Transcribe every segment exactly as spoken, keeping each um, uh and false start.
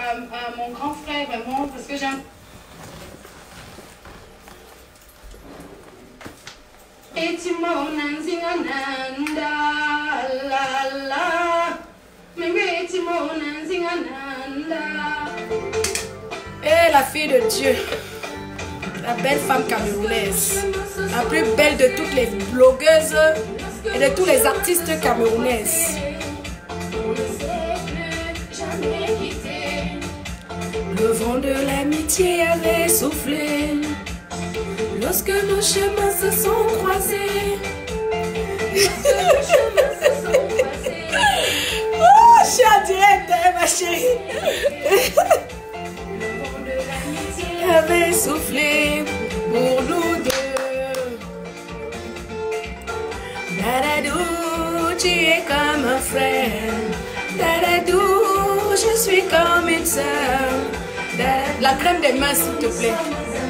à mon grand frère, vraiment, parce que j'aime. Et la fille de Dieu, la belle femme camerounaise, la plus belle de toutes les blogueuses et de tous les artistes camerounaises. Le vent de l'amitié avait soufflé lorsque nos chemins se sont croisés. Oh, je suis en direct, hein, ma chérie. Le vent de l'amitié avait soufflé pour nous deux. Dadadou, tu es comme un frère. Dadadou, je suis comme une sœur. La crème des mains, s'il te plaît.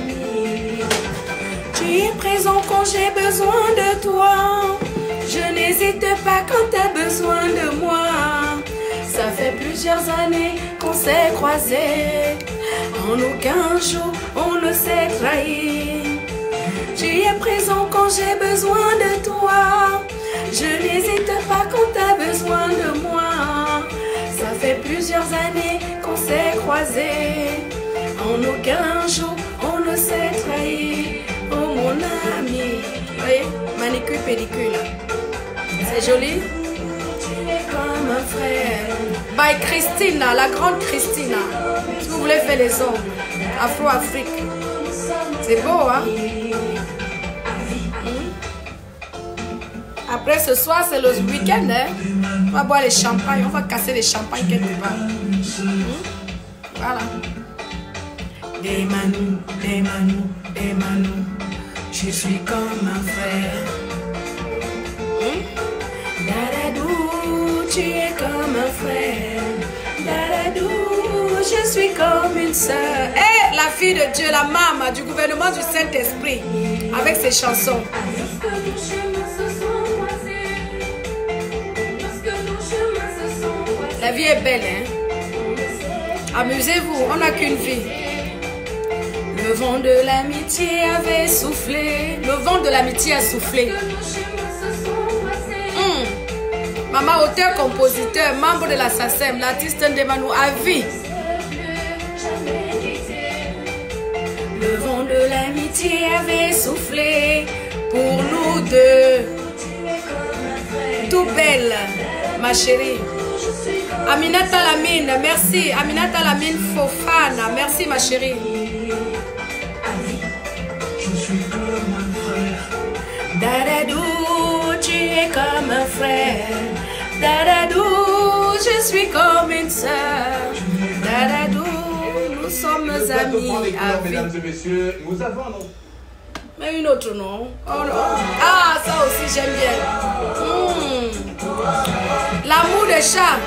Tu es présent quand j'ai besoin de toi. Je n'hésite pas quand tu as besoin de moi. Ça fait plusieurs années qu'on s'est croisés. En aucun jour on ne s'est trahi. Tu es présent quand j'ai besoin de toi. Je n'hésite pas quand tu as besoin de moi. Ça fait plusieurs années qu'on s'est croisés. En aucun jour on ne s'est trahi. Oh mon ami. Vous voyez, manicure, pédicure là. C'est joli. Tu es comme un frère. By Christina, la grande Christina. Si vous voulez faire les ongles. Afro-Afrique. C'est beau, hein? Après ce soir, c'est le week-end, hein? On va boire les champagnes, on va casser les champagnes quelque part. Mmh. Voilà. Des Manu, des Manu, des Manu, je suis comme un frère. Mmh. Dadadou, tu es comme un frère. Dadadou, je suis comme une sœur. Et hey, la fille de Dieu, la maman du gouvernement du Saint-Esprit, avec ses chansons. La vie est belle, hein? Amusez-vous, on n'a qu'une vie. Le vent de l'amitié avait soufflé. Le vent de l'amitié a soufflé. Mmh. Maman, auteur, compositeur, membre de la S A C E M, l'artiste Ndemanou à vie. Le vent de l'amitié avait soufflé pour nous deux. Tout belle, ma chérie. Aminata Lamine, merci. Aminata Lamine Fofana, merci ma chérie. Dadadou, tu es comme un frère. Dadadou, je suis comme une sœur. Dadadou, nous sommes amis à vie. Mesdames et messieurs, nous avons non. Mais une autre non. Oh, non. Ah, ça aussi j'aime bien. Mmh. L'amour des chats.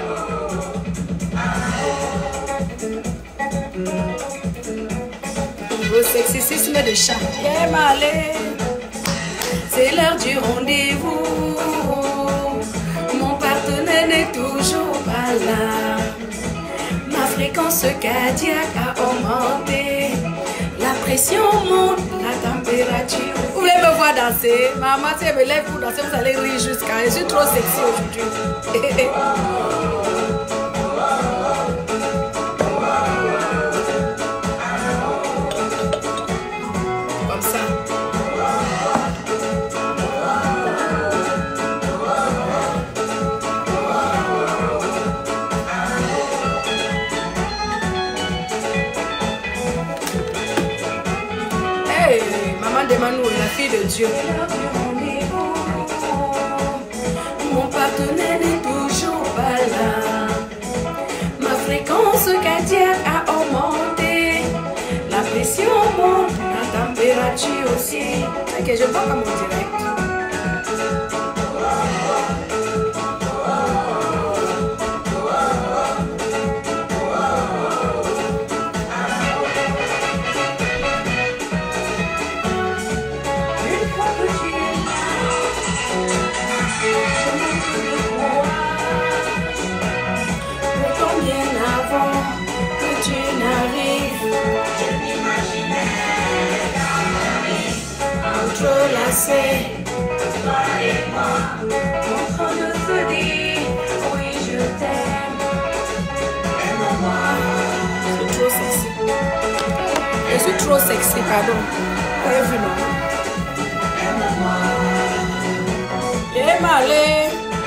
Le sexisme de chat. C'est l'heure du rendez-vous. Mon partenaire n'est toujours pas là. Ma fréquence cardiaque a augmenté. La pression monte, la température. Vous voulez me voir danser? Maman, si elle me lève pour danser, vous allez rire jusqu'à. Je suis trop sexy aujourd'hui. Manou, la fille de Dieu. Mon partenaire n'est toujours pas là. Ma fréquence cardiaque a augmenté. La pression monte, la température aussi. Ok, je vois pas mon direct. Entrelacés, toi et moi, en train de se dire, oui je t'aime. Aime-moi. C'est trop sexy. Je suis trop sexy, pardon. Vous avez vu, non? Aime-moi. Et malé.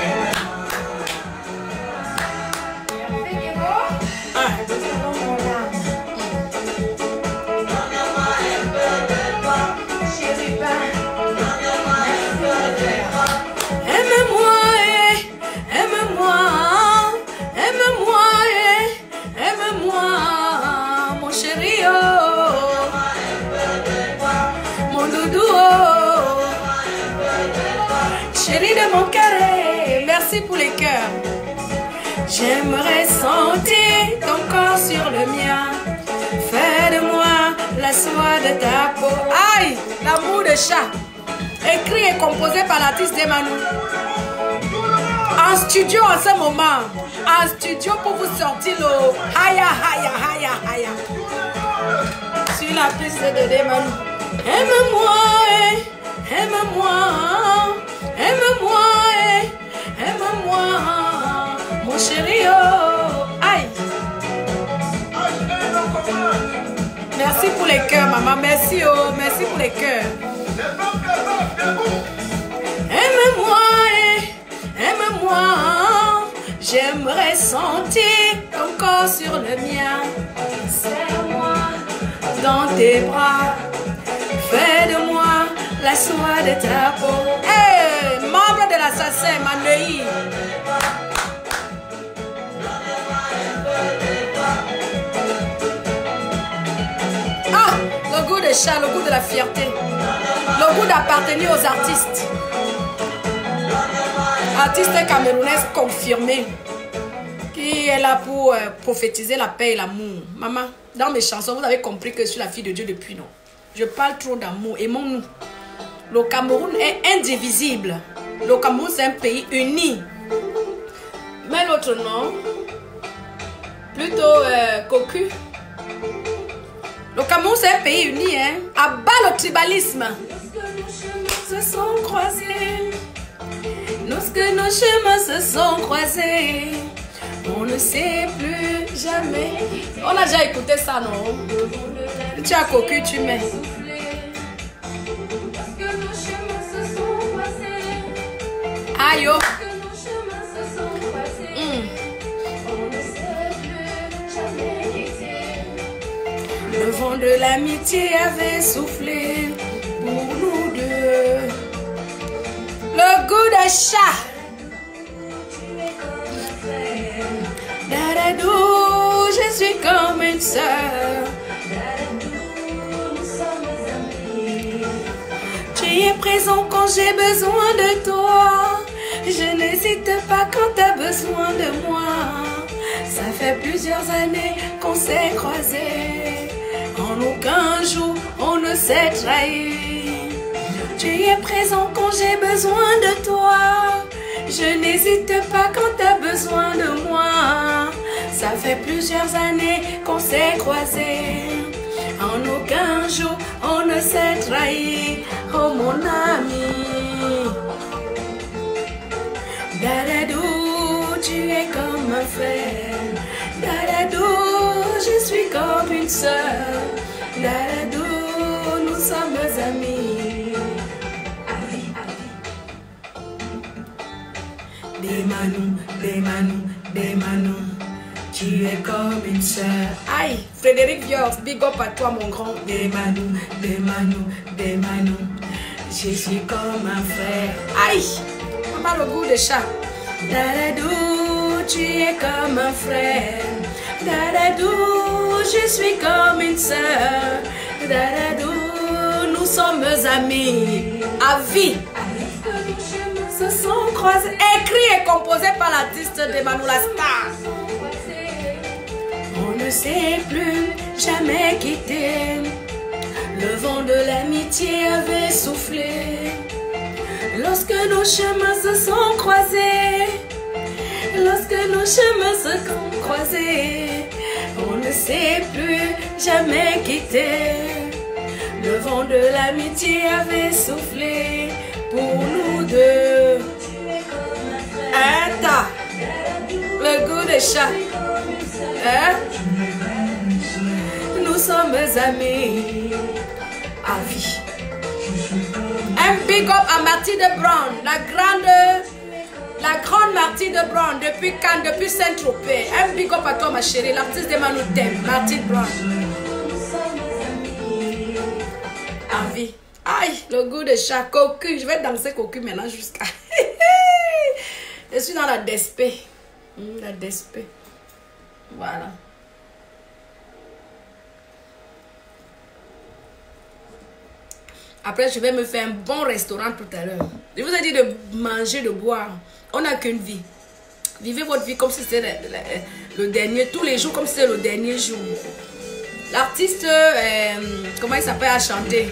Chérie de mon cœur, merci pour les cœurs. J'aimerais sentir ton corps sur le mien. Fais de moi la soie de ta peau. Aïe, l'amour de chat. Écrit et composé par l'artiste Demanu. En studio en ce moment. En studio pour vous sortir le haya haya haya haya. Sur la piste de Demanu. Aime-moi, aime-moi. Aime-moi, aime-moi, mon chéri, oh, aïe. Merci pour les cœurs, maman, merci, oh, merci pour les cœurs. Aime-moi, aime-moi, j'aimerais sentir ton corps sur le mien. Serre-moi dans tes bras, fais de moi la soie de ta peau. Hey, membre de l'assassin, Manei. Ah, le goût de chat, le goût de la fierté. Le goût d'appartenir aux artistes. Artiste camerounaise confirmé. Qui est là pour euh, prophétiser la paix et l'amour. Maman, dans mes chansons, vous avez compris que je suis la fille de Dieu depuis, non? Je parle trop d'amour. Aimons-nous. Le Cameroun est indivisible. Le Cameroun, c'est un pays uni. Mais l'autre nom, plutôt euh, cocu. Le Cameroun, c'est un pays uni. Hein? À bas le tribalisme. Lorsque nos chemins se sont croisés, lorsque nos chemins se sont croisés, on ne sait plus jamais. On a déjà écouté ça, non? Tu as cocu, tu mets. Aïe, oh. Mm. Le vent de l'amitié avait soufflé pour nous deux. Le goût de chat. Dadadou, je suis comme une sœur. Tu es présent quand j'ai besoin de toi. Je n'hésite pas quand tu as besoin de moi. Ça fait plusieurs années qu'on s'est croisés. En aucun jour on ne s'est trahi. Tu es présent quand j'ai besoin de toi. Je n'hésite pas quand tu as besoin de moi. Ça fait plusieurs années qu'on s'est croisés. En aucun jour on ne s'est trahi. Oh mon ami. Dadadou, tu es comme un frère. Dadadou, je suis comme une soeur. Dadadou, nous sommes amis. Demanu, Demanu, Demanu, tu es comme une soeur. Aïe, Frédéric Viors, big up à toi mon grand. Demanu, Demanu, Demanu, je suis comme un frère. Aïe, maman le goût de chat. Dadadou, tu es comme un frère. Dadadou, je suis comme une soeur. Dadadou, nous sommes amis à vie. Se sont croisés, écrit et composé par l'artiste Demanu la star. On ne s'est plus jamais quitté. Le vent de l'amitié avait soufflé. Lorsque nos chemins se sont croisés, lorsque nos chemins se sont croisés, on ne s'est plus jamais quitté. Le vent de l'amitié avait soufflé pour nous deux. Hein, ta, le goût des chats. Hein? Nous sommes amis à vie. Un big up à Marty de Brown, la grande, la grande Marty de Brown, depuis Cannes, depuis Saint-Tropez. Un big up à toi, ma chérie, l'artiste de Manu t'aime, Marty de Brown. À vie. Aïe, le goût de chat, cocu. Je vais danser cocu maintenant jusqu'à... Je suis dans la despé. Mmh, la despé. Voilà. Après, je vais me faire un bon restaurant tout à l'heure. Je vous ai dit de manger, de boire. On n'a qu'une vie. Vivez votre vie comme si c'était le, le, le dernier, tous les jours comme si c'était le dernier jour. L'artiste, euh, comment il s'appelle, a chanté.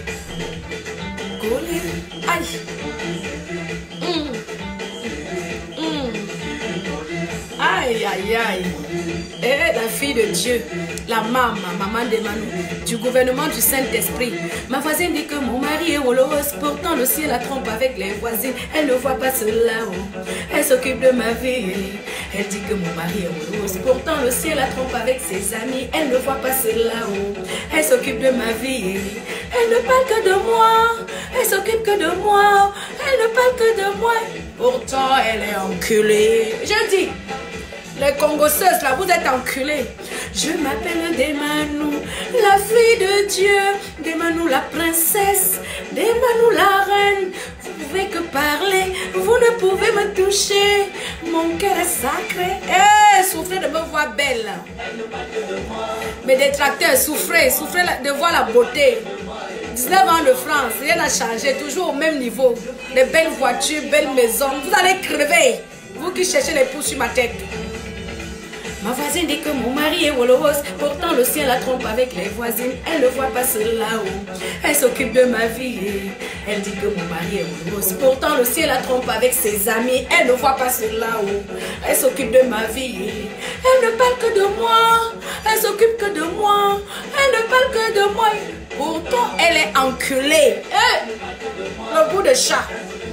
Aïe. Mmh. Mmh. Aïe, aïe, aïe. Et la fille de Dieu, la maman, maman de Manu, du gouvernement du Saint-Esprit. Ma voisine dit que mon mari est Wolos, pourtant le ciel la trompe avec les voisines. Elle ne voit pas cela, oh. Elle s'occupe de ma vie. Elle dit que mon mari est Wolos, pourtant le ciel la trompe avec ses amis. Elle ne voit pas cela, oh. Elle s'occupe de ma vie. Elle ne parle que de moi. Elle s'occupe que de moi. Elle ne parle que de moi. Pourtant elle est enculée. Je dis. Les Congoseuses, là, vous êtes enculés. Je m'appelle Demanou, la fille de Dieu. Demanou, la princesse. Demanou, la reine. Vous pouvez que parler, vous ne pouvez me toucher. Mon cœur est sacré. Eh, hey, souffrez de me voir belle. Mes détracteurs, souffrez, souffrez de voir la beauté. dix-neuf ans de France, rien n'a changé, toujours au même niveau. Les belles voitures, belles maisons. Vous allez crever. Vous qui cherchez les pouces sur ma tête. Ma voisine dit que mon mari est Wolos, pourtant le ciel la trompe avec les voisines. Elle ne voit pas cela, oh. Elle s'occupe de ma vie. Elle dit que mon mari est Wolos, pourtant le ciel la trompe avec ses amis. Elle ne voit pas cela, oh. Elle s'occupe de ma vie. Elle ne parle que de moi. Elle s'occupe que de moi. Elle ne parle que de moi. Pourtant elle est enculée. Hey, le bout de chat.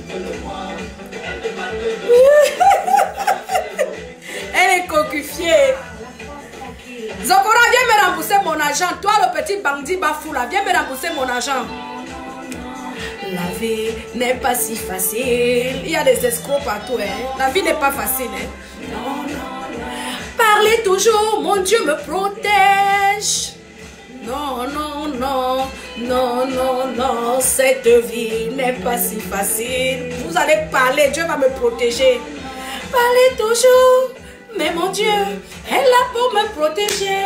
Elle est cocufiée. Zokora, viens me rembourser mon argent. Toi, le petit bandit Bafoula, viens me rembourser mon argent. La vie n'est pas si facile. Il y a des escrocs partout. Hein. La vie n'est pas facile. Hein. Non, non, non. Parlez toujours, mon Dieu me protège. Non, non, non, non, non, non. Cette vie n'est pas si facile. Vous allez parler, Dieu va me protéger. Parlez toujours. Mais mon Dieu est là pour me protéger.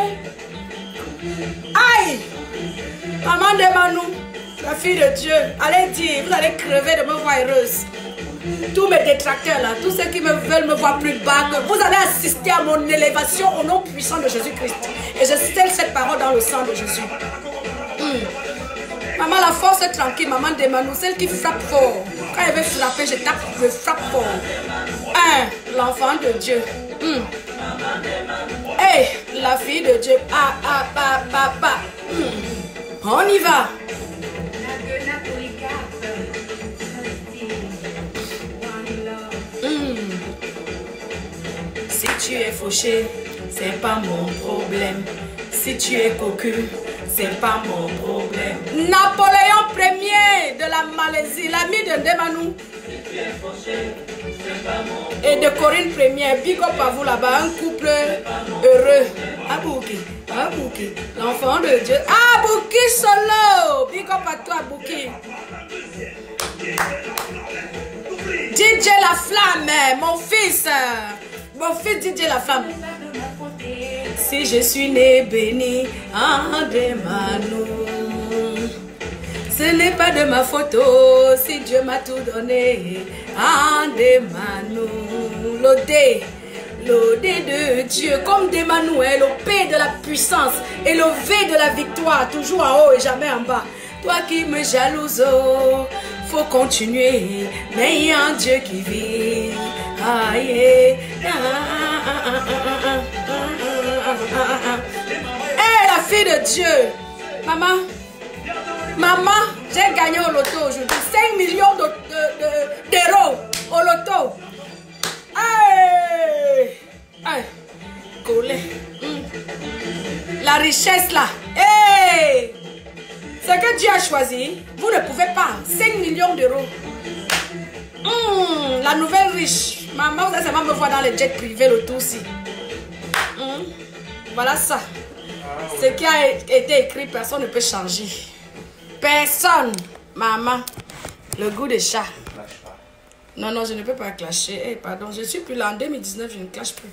Aïe! Maman de Manu, la fille de Dieu, allez dire, vous allez crever de me voir heureuse. Tous mes détracteurs là, tous ceux qui me veulent me voir plus bas, que vous allez assister à mon élévation au nom puissant de Jésus-Christ. Et je scelle cette parole dans le sang de Jésus. Hum. Maman, la force est tranquille, maman de Manu, celle qui frappe fort. Quand elle veut frapper, je tape, je frappe fort. Un, l'enfant de Dieu. Hum. Hey, la fille de Dieu. Ah, ah, ah, ah, ah. Hum. On y va. Hum. Si tu es fauché, c'est pas mon problème. Si tu es cocu, c'est pas mon problème. Napoléon Ier de la Malaisie, l'ami de Demanou. Et de Corinne Première, big up à vous là-bas, un couple heureux. Abouki, Abouki, l'enfant de Dieu. Abouki solo, big up à toi Abouki. D J La Flamme, mon fils, mon fils D J La Flamme. Si je suis né béni en Demanou, ce n'est pas de ma faute si Dieu m'a tout donné en Demanou. L'odé, l'odé de Dieu, comme Demanou est le P de la puissance et le V de la victoire, toujours en haut et jamais en bas. Toi qui me jalouse, faut continuer, mais il y a un Dieu qui vit. Aïe, hé, la fille de Dieu, maman. Maman, j'ai gagné au loto aujourd'hui. cinq millions d'euros de, de, de, au loto. Hey! Hey! Collé. Mm. La richesse là. Hey! Ce que Dieu a choisi, vous ne pouvez pas. cinq millions d'euros. Mm. La nouvelle riche. Maman, vous allez seulement me voir dans les jets privés le tout aussi. Mm. Voilà ça. Ce qui a été écrit, personne ne peut changer. Personne. Maman, le goût des chats. Non, non, je ne peux pas clasher. Hey, pardon, je suis plus là. En deux mille dix-neuf, je ne clash plus.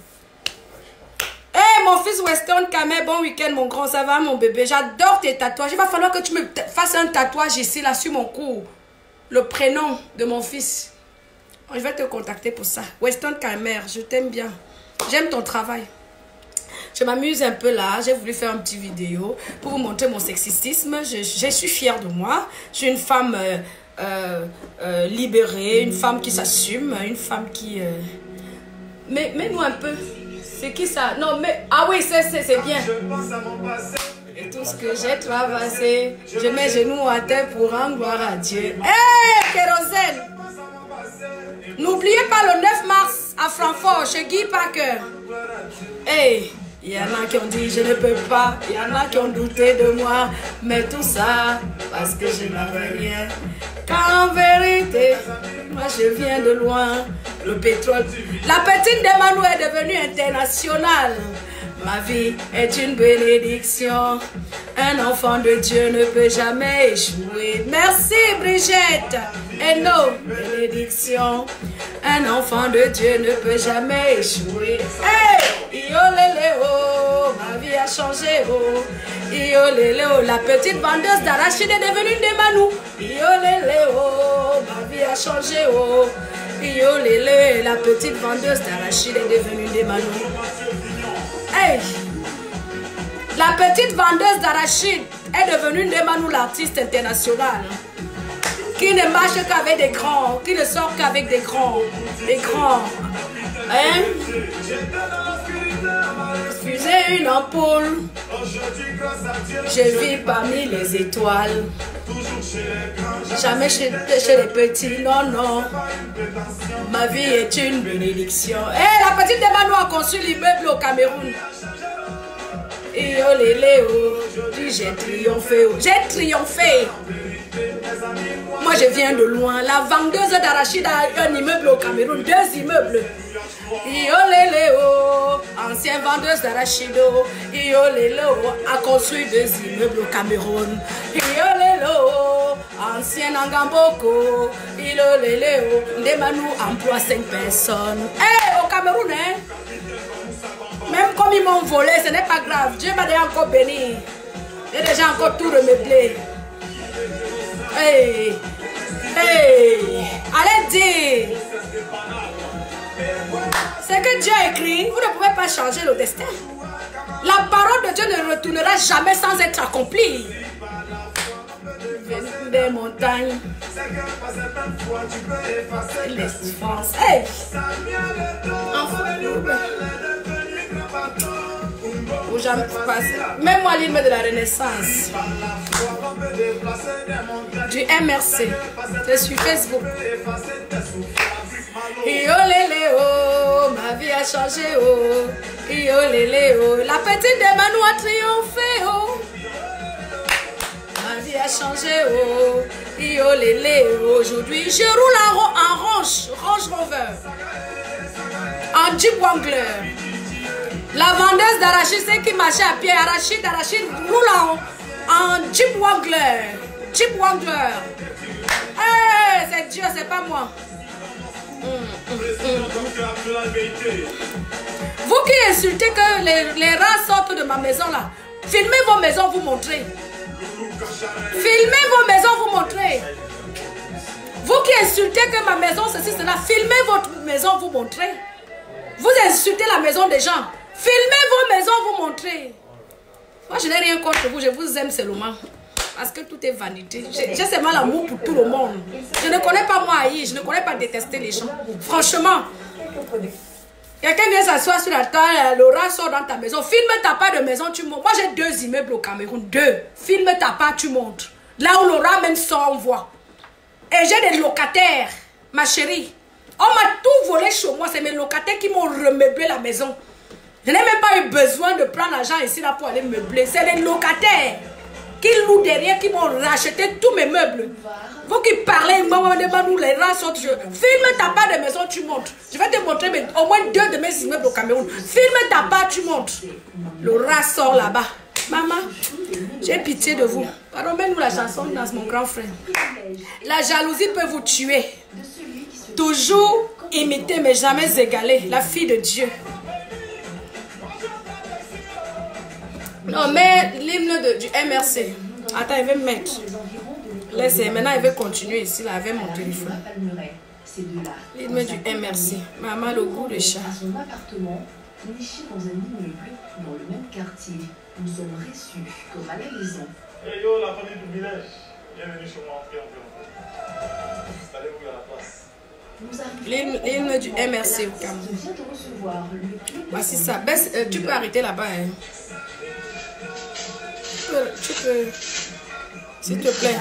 Hé, hey, mon fils Weston Kamé, bon week-end, mon grand. Ça va, mon bébé? J'adore tes tatouages. Il va falloir que tu me fasses un tatouage ici, là, sur mon cou. Le prénom de mon fils. Je vais te contacter pour ça. Weston Kamé, je t'aime bien. J'aime ton travail. Je m'amuse un peu là. J'ai voulu faire une petite vidéo pour vous montrer mon sexisme. Je, je suis fière de moi. Je suis une femme euh, euh, euh, libérée, une femme qui s'assume, une femme qui... Euh... Mais mets-nous un peu. C'est qui ça? Non, mais... Ah oui, c'est bien. Et tout ce que j'ai traversé, je mets genoux à terre pour rendre gloire à Dieu. Hé, hey, Kérosène! N'oubliez pas le neuf mars à Francfort, chez Guy Parker. Hey! Il y en a qui ont dit je ne peux pas, il y en a qui ont douté de moi, mais tout ça parce que je n'avais rien. Car en vérité, moi je viens de loin, le pétrole. La petite Demano est devenue internationale. Ma vie est une bénédiction. Un enfant de Dieu ne peut jamais échouer. Merci Brigitte. Et nos bénédictions. Un enfant de Dieu ne peut jamais échouer. Hey! Ioléléo, ma vie a changé. Oh. Ioléléo, la petite vendeuse d'arachide est devenue une Demanou. Ioléléo, ma vie a changé. Oh. Ioléléo, la petite vendeuse d'arachide est devenue une Demanou. Hey! La petite vendeuse d'arachide est devenue une Demanou, l'artiste internationale. Qui ne marche qu'avec des grands, qui ne sort qu'avec des grands, des grands. Hein? Fusée une ampoule. Je vis parmi les étoiles. Jamais chez, chez les petits, non, non. Ma vie est une bénédiction. Hé, hey, la petite Demanou a conçu l'immeuble au Cameroun. Et oh les aujourd'hui j'ai triomphé. J'ai triomphé. Moi je viens de loin. La vendeuse d'arachide a un immeuble au Cameroun. Deux immeubles. Ioléléo, ancienne vendeuse d'arachide, Ioléléo a construit deux immeubles au Cameroun. Ioléléo, ancienne Angamboko, Ioléléo, Demanou emploie cinq personnes. Eh, hey, au Cameroun, hein? Même comme ils m'ont volé, ce n'est pas grave. Dieu m'a déjà encore béni. J'ai déjà encore tout remeublé. Hey, hey, allez dire. Ce que Dieu a écrit, vous ne pouvez pas changer le destin. La parole de Dieu ne retournera jamais sans être accomplie. Des montagnes, les France. Hey! Même moi, l'hymne de la Renaissance. Du M R C. Je suis Facebook. Ioléléo, ma vie a changé, oh. Ioléléo, la petite Demanou a triomphé, oh. Ma vie a changé, oh. Ioléléo, aujourd'hui je roule en, en Range, Range Rover. En Jeep Wrangler. La vendeuse d'arachide, c'est qui marchait à pied, arachide, arachide, roule en, en Jeep Wrangler. Jeep Wrangler. Hey, c'est Dieu, c'est pas moi. Mmh, mmh, mmh. Vous qui insultez que les, les rats sortent de ma maison là, filmez vos maisons, vous montrez. Filmez vos maisons, vous montrez. Vous qui insultez que ma maison ceci, cela, filmez votre maison, vous montrez. Vous insultez la maison des gens. Filmez vos maisons, vous montrez. Moi je n'ai rien contre vous, je vous aime seulement. Parce que tout est vanité. J'ai seulement l'amour pour tout le monde. Je ne connais pas moi haïr, je ne connais pas détester les gens. Franchement. Quelqu'un vient s'asseoir sur la table, le rat sort dans ta maison. Filme ta part de maison, tu montres. Moi j'ai deux immeubles au Cameroun. Deux. Filme ta part, tu montres. Là où Laura même sort, on voit. Et j'ai des locataires, ma chérie. On m'a tout volé chez moi. C'est mes locataires qui m'ont remeublé la maison. Je n'ai même pas eu besoin de prendre l'argent ici là pour aller meubler. C'est les locataires qui louent derrière, qui m'ont racheté tous mes meubles. Vous qui parlez, nous les rats sortent. Filme ta part de maison, tu montes. Je vais te montrer mes, au moins deux de mes immeubles au Cameroun. Filme ta part, tu montes. Le rat sort là-bas. Maman, j'ai pitié de vous. Pardon, mets-nous la chanson dans mon grand frère. La jalousie peut vous tuer. Toujours imiter mais jamais égaler. La fille de Dieu. Non, mais l'hymne du M R C. Attends, il va me mettre. Laissez, maintenant il va continuer ici là, avec mon téléphone. L'hymne du M R C. Maman, le goût de chat. Son appartement, niché dans un immeuble dans le même quartier. Nous sommes reçus comme à la maison. Hey yo, la famille du village. Bienvenue chez moi, entrez, entrez. Installez-vous à la place. L'hymne du M R C au Cameroun. Voici ça. Baisse, euh, tu peux arrêter là-bas. Hein. Tu peux, tu peux. S'il te plaît.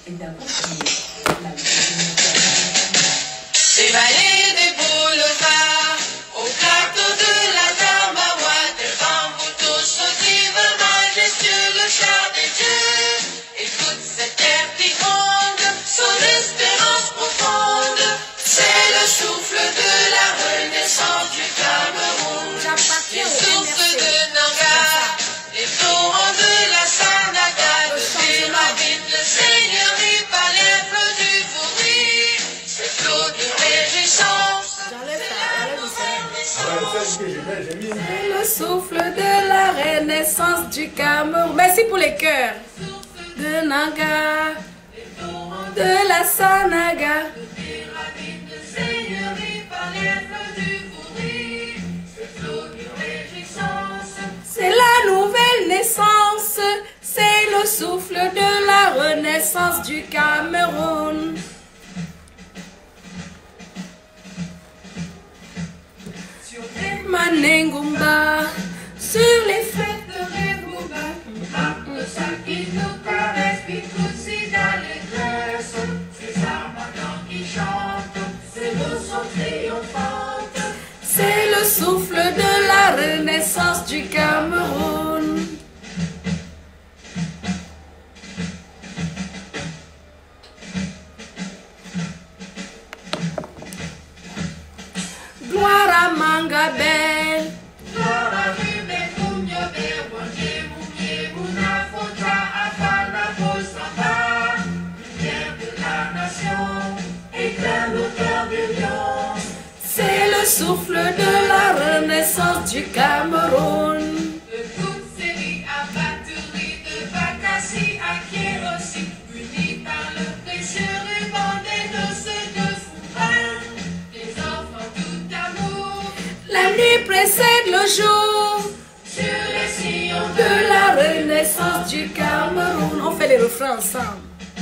S'évader des boulevards au plateau de la Damawa, devant vous tous au divin majestueux, le char des dieux. Écoute cette terre qui gronde, son espérance profonde. C'est le souffle de la renaissance du Cameroun. Le souffle de Nanga, les torrents de la Sanaga, de Péravine, le Seigneur lui par les flots du Vouri. Ces flots de réjouissance. C'est le souffle de la renaissance du Cameroun. Merci pour les cœurs. De Nanga, de la Sanaga. C'est la nouvelle naissance, c'est le souffle de la renaissance du Cameroun. Manengumba, sur les fêtes de Rebouba, Ça qui nous caresse, puis tout si dans les tresses. C'est ça maintenant qui chante, c'est le son triomphante. c'est le souffle de la renaissance du Cameroun. Gloire à Mangabel. C'est le souffle de la renaissance du Cameroun. De toute série à batterie de Bakassi à Kérossi, unis par le précieux ruban des noces de Fourin, des enfants tout d'amour. La nuit précède le jour Sur les sillons de la renaissance du Cameroun. On fait les refrains ensemble.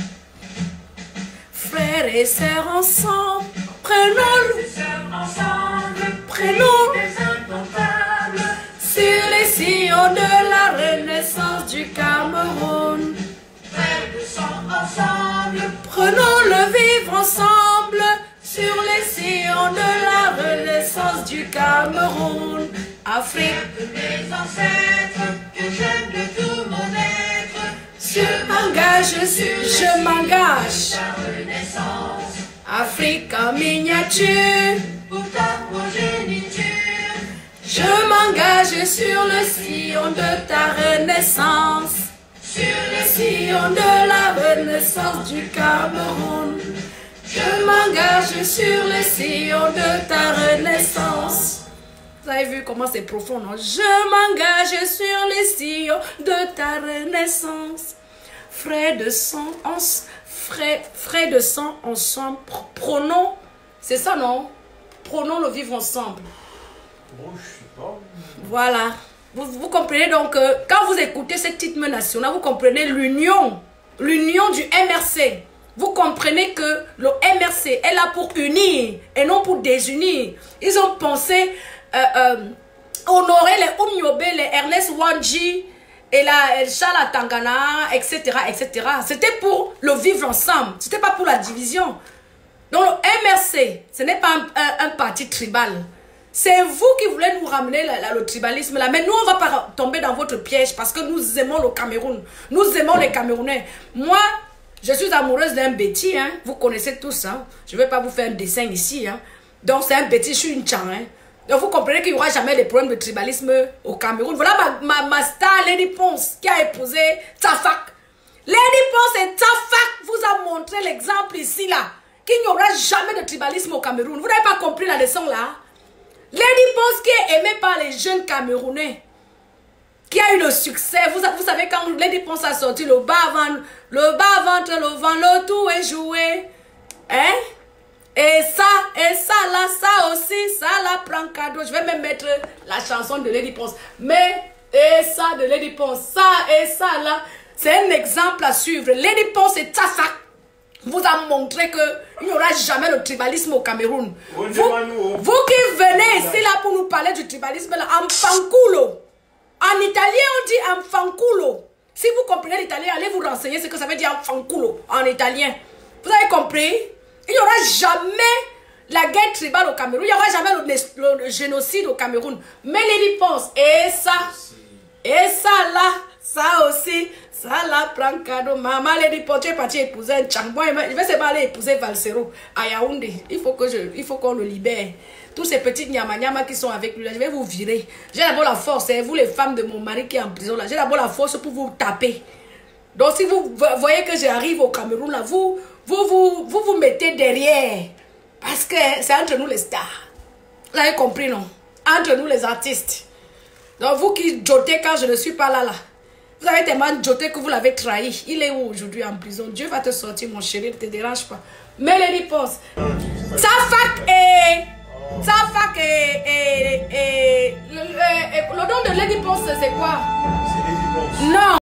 Frères et sœurs ensemble, prenons le ensemble, prenons des indomptables. sur les sillons de la renaissance du Cameroun. Frères de sang ensemble, Prenons le vivre ensemble sur les sillons de la renaissance du Cameroun. Afrique, de mes ancêtres, que j'aime de tout mon être. je m'engage, je m'engage. La renaissance, Afrique en miniature, pour ta progéniture. je m'engage sur le sillon de ta renaissance. Sur les Sillon de la renaissance du Cameroun. Je m'engage sur le sillon de ta renaissance. Vous avez vu comment c'est profond, non? Je m'engage sur les sillons de ta renaissance. Frères de sang, en, frères, frères de sang ensemble, prenons, c'est ça, non? Prenons le vivre ensemble. Bon, je sais pas. Voilà. Vous, vous comprenez donc, euh, quand vous écoutez cette hymne national, vous comprenez l'union, l'union du M R C. Vous comprenez que le M R C est là pour unir et non pour désunir. Ils ont pensé euh, euh, honorer les Oumyobe, les Ernest Wanji, et la El Chala Tangana, et cetera, et cetera. C'était pour le vivre ensemble. C'était pas pour la division. Donc le M R C, ce n'est pas un, un, un parti tribal. C'est vous qui voulez nous ramener la, la, le tribalisme là. Mais nous, on va pas tomber dans votre piège parce que nous aimons le Cameroun. Nous aimons les Camerounais. Moi, je suis amoureuse d'un Betty. Hein. Vous connaissez tous. Hein. Je ne vais pas vous faire un dessin ici. Hein. Donc c'est un Betty, je suis une Tchang. Hein. Donc vous comprenez qu'il n'y aura jamais de problème de tribalisme au Cameroun. Voilà ma, ma, ma star Lady Ponce qui a épousé Tafak. Lady Ponce et Tafak vous a montré l'exemple ici là. Qu'il n'y aura jamais de tribalisme au Cameroun. Vous n'avez pas compris la leçon là? Lady Ponce qui est aimée par les jeunes Camerounais, qui a eu le succès. Vous, vous savez quand Lady Ponce a sorti le bas ventre, le bas ventre, le vent, le tout est joué. Hein? Et ça, et ça là, ça aussi, ça là prend cadeau. Je vais même mettre la chanson de Lady Ponce. Mais, et ça de Lady Ponce, ça et ça là, c'est un exemple à suivre. Lady Ponce et Tafak vous a montré qu'il n'y aura jamais le tribalisme au Cameroun. Vous, vous qui venez ici là pour nous parler du tribalisme là, Amfanculo. En italien on dit Amfanculo. Si vous comprenez l'italien, allez vous renseigner ce que ça veut dire Amfanculo en italien. Vous avez compris? Il n'y aura jamais la guerre tribale au Cameroun. Il n'y aura jamais le, le, le génocide au Cameroun. Mais Lady Ponce, et ça, et ça là, ça aussi, ça là prend cadeau. Maman Lady Ponce, tu es parti épouser un Tchangbois. Je vais seulement aller épouser Valsero à Yaoundé. Il faut que je, il faut qu'on le libère. Tous ces petits nyama nyama qui sont avec lui là, je vais vous virer. J'ai d'abord la force, hein, vous les femmes de mon mari qui est en prison là, j'ai d'abord la force pour vous taper. Donc si vous voyez que j'arrive au Cameroun là, vous vous, vous, vous vous mettez derrière. Parce que c'est entre nous les stars. Vous avez compris, non? Entre nous les artistes. Donc vous qui jotez quand je ne suis pas là là. Vous avez tellement joté que vous l'avez trahi. Il est où aujourd'hui en prison? Dieu va te sortir mon chéri, ne te dérange pas. Mais les réponses. Tafak et... Tafak et... et, et le, le, le nom de Lady Ponce c'est quoi? C'est Lady Ponce. Non.